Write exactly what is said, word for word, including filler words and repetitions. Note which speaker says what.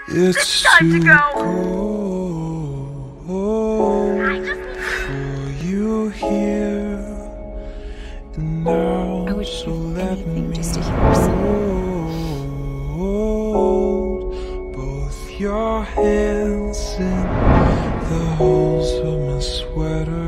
Speaker 1: It's time to go. For you here and now,
Speaker 2: I would
Speaker 1: so
Speaker 2: give
Speaker 1: let
Speaker 2: anything
Speaker 1: me
Speaker 2: just to hear someone.
Speaker 1: hold both your hands in the holes of my sweater.